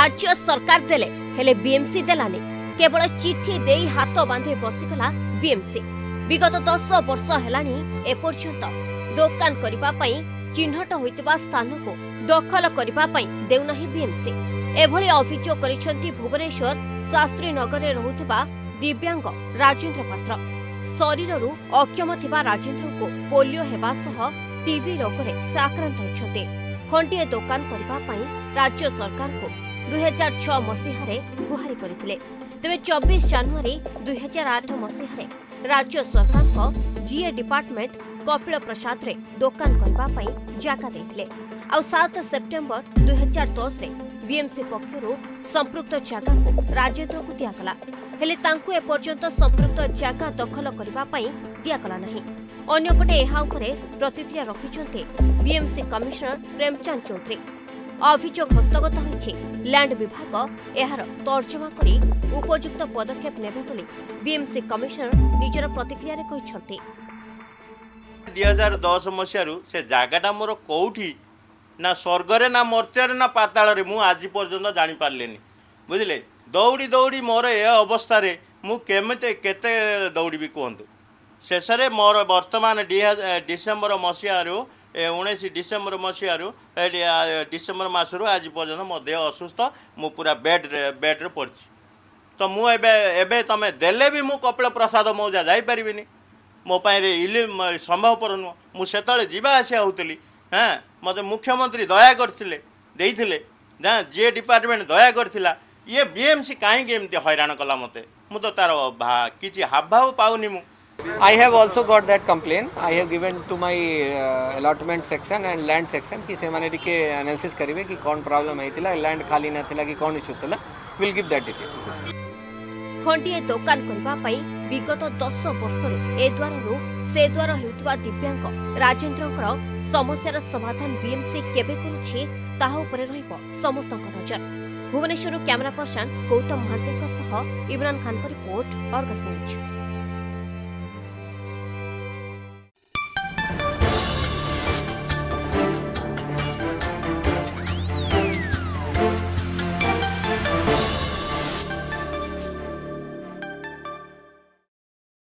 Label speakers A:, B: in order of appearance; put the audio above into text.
A: राज्य सरकार देले हेले बीएमसी देलानी केवल चिठी दे हाथ बांधे बसिगला बीएमसी। विगत 10 वर्ष हेलानी एपर्यंत दोकान करिबा पई चिन्हट होइतबा स्थान को दखल करिबा पई देउनाही बीएमसी। एभली अभियोग करिसंती भुवनेश्वर शास्त्री नगर रे रहुतबा दिव्यांग राजेंद्र पात्र। शरीररू अक्षम थिबा राजेंद्र को पोलियो हेबा सह टीबी रोग रे से आक्रांत होछते। खंडिए दोकान करिबा पई राज्य सरकार को 2006 मसीहारे गुहारी करथिले। तेबे 24 जनवरी 2008 मसीहारे राज्य सरकार को जीए डिपार्टमेंट कपिल प्रसाद रे दोकान करबा पई जागा देथिले। आ 7 सेप्टेम्बर 2010 रे बीएमसी पक्षरु संपृक्त जागा को राजेंद्र को दियागला। हेले तांकु ए पर्यंत संपृक्त जागा दखल करबा पई दियागला नाही। अन्यपटे एहा उपरे प्रतिक्रिया रखिछन्ते बीएमसी कमिशनर प्रेमचंद चौधरी। अभियोग हस्तगत होइछि। लैंड विभाग एहार तर्जमा करी उपयुक्त पदक्षेप नेबे बोली बीएमसी कमिशनर निजर प्रतिक्रिया रे कहिछन्ते।
B: 2010 मसियारु से जागाटा मोर कोउठी ना स्वर्गरे ना मर्त्यारे ना पाताल रे मु आज पर्यंत जानि पारलेनी बुझिले। दौड़ी दौड़ी मोर ए अवस्था रे मु केमते केते दौड़ी भी कहंतु। शेषरे मोर वर्तमान डिसेम्बर मसियारु 19 डिसेम्बर मसियारु डिसेम्बर मासरु आज पर्यंत मो देह असुस्थ मु पूरा बेड रे पड़छि। तो मु एबे तमे देले भी मु कपिल प्रसाद मौजा जाई परिबिनी। मो पाई रे इले संभवपर नुह। मु सेतले जीवा आसिया होतली। हाँ मते मुख्यमंत्री दया करथिले देइथिले ना जे डिपार्टमेंट दया करथिला। ये बीएमसी काहे एमती हैरान कला मते मु तो तार किछि हावभाव पाउनी मु।
C: I have also got that complaint. I have given to my allotment section and land section कि से माने टिके एनालिसिस करिवे कि कोन प्रॉब्लम हेतिला लैंड खाली नथिला कि कोन इशू थिला। Will give that details.
A: खंडिए दोकान करबा पई विगत 10 वर्षरु ए द्वाररु से द्वार हेउतबा दिव्यांग राजेंद्रकर समस्यार समाधान बीएमसी केबे करूछि ताहा उपरे रहिबो समस्तक नजर। भुवनेश्वर कैमरा पर्सन गौतम महांती सह Imran Khan report Argus news.